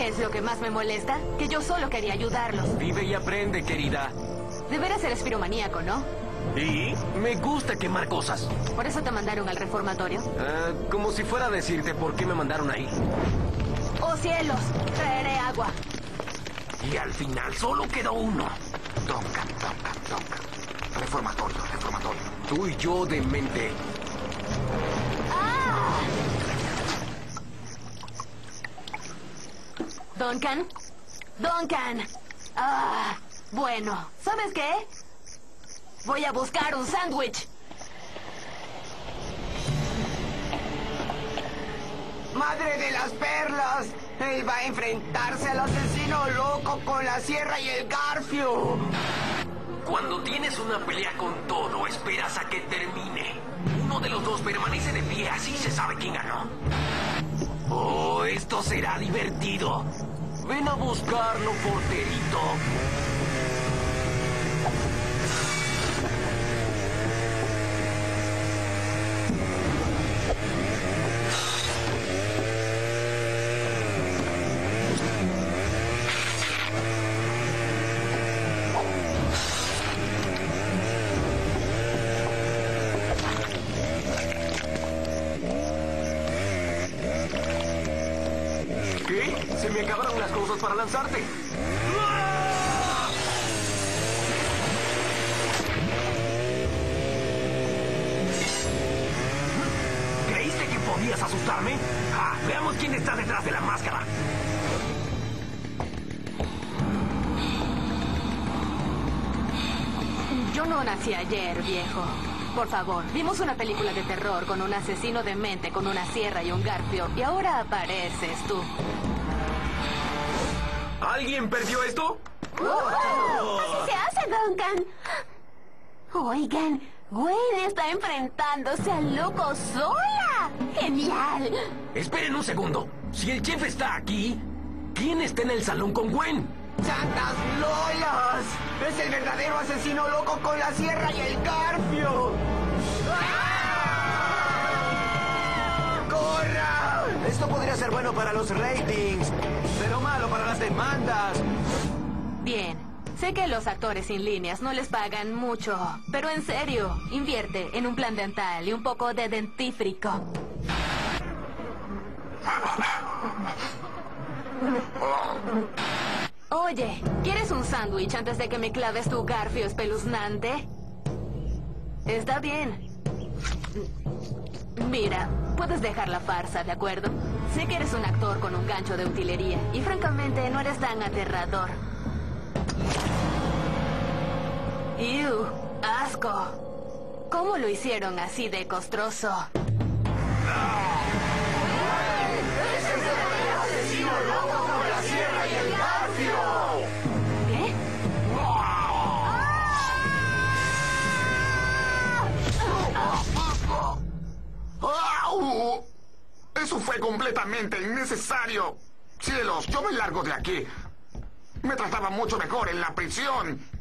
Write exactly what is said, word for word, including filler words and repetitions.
¿Qué es lo que más me molesta? Que yo solo quería ayudarlos. Vive y aprende, querida. De veras eres piromaníaco, ¿no? ¿Y? Me gusta quemar cosas. ¿Por eso te mandaron al reformatorio? Uh, como si fuera a decirte por qué me mandaron ahí. ¡Oh, cielos! Traeré agua. Y al final solo quedó uno. Duncan, Duncan, Duncan. Reformatorio, reformatorio. Tú y yo, demente. ¡Ah! ¿Duncan? ¡Duncan! ¡Ah! Bueno, ¿sabes qué? Voy a buscar un sándwich. ¡Madre de las perlas! Él va a enfrentarse al asesino loco con la sierra y el garfio. Cuando tienes una pelea con todo, esperas a que termine. Uno de los dos permanece de pie, así se sabe quién ganó. Oh, esto será divertido. Ven a buscarlo, porterito. ¿Qué? Se me acabaron las cosas para lanzarte. ¿Creíste que podías asustarme? Ah, veamos quién está detrás de la máscara. Yo no nací ayer, viejo. Por favor, vimos una película de terror con un asesino demente con una sierra y un garfio, y ahora apareces tú. ¿Alguien perdió esto? ¡Oh! ¡Así se hace, Duncan! Oigan, Gwen está enfrentándose al loco sola. ¡Genial! Esperen un segundo. Si el chef está aquí, ¿quién está en el salón con Gwen? ¡Santas Lolas! ¡Es el verdadero asesino loco con la sierra y el garfio! ¡Ah! ¡Corra! Esto podría ser bueno para los ratings, pero malo para las demandas. Bien, sé que los actores sin líneas no les pagan mucho, pero en serio, invierte en un plan dental y un poco de dentífrico. Oye, ¿quieres un sándwich antes de que me claves tu garfio espeluznante? Está bien. Mira, puedes dejar la farsa, ¿de acuerdo? Sé que eres un actor con un gancho de utilería y francamente no eres tan aterrador. ¡Ew! ¡Asco! ¿Cómo lo hicieron así de costroso? ¡Es el verdadero asesino loco con la sierra y el garfio! ¿Qué? ¡Au! Eso fue completamente innecesario. Cielos, yo me largo de aquí. Me trataba mucho mejor en la prisión.